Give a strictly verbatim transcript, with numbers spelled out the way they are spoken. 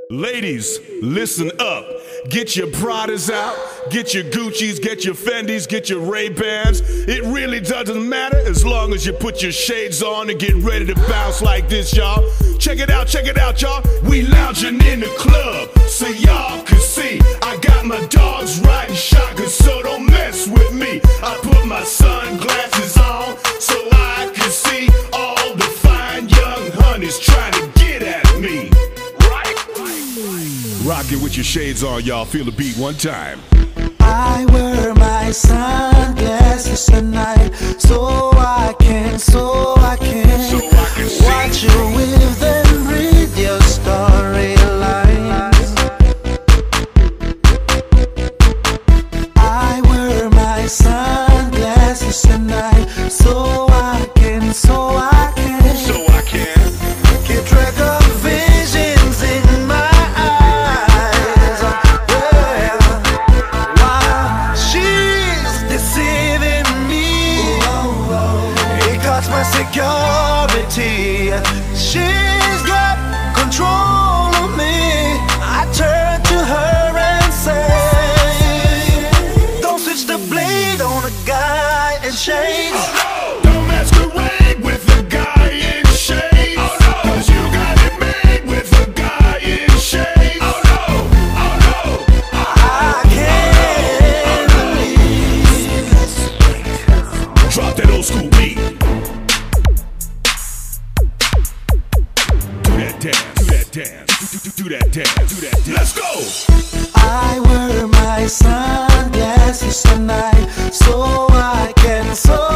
Ladies, listen up. Get your Pradas out, get your Gucci's, get your Fendi's, get your Ray-Bans. It really doesn't matter as long as you put your shades on and get ready to bounce like this, y'all. Check it out, check it out, y'all. We lounging in the club so y'all can see. I got my dogs riding shotgun, so don't mess with me. I put my sunglasses on so I can see all the fine young honeys trying to get at me. Rock it with your shades on, y'all. Feel the beat one time. I wear my sunglasses at night so I can, so I can, so I can see. Watch you with and read your storylines. I wear my sunglasses at night so I can, so I can, so I can keep track of visions in my my security. She's got control of me. I turn to her and say, don't switch the blade on a guy in shades. Oh, no. Don't masquerade with a guy in shades. Oh, no. Cause you got it made with a guy in shades. Oh no, oh no, oh, I can't believe. Drop that old school beat. Dance, do that dance, do, do, do that dance, do that dance. Let's go! I wear my sunglasses at night so I can, so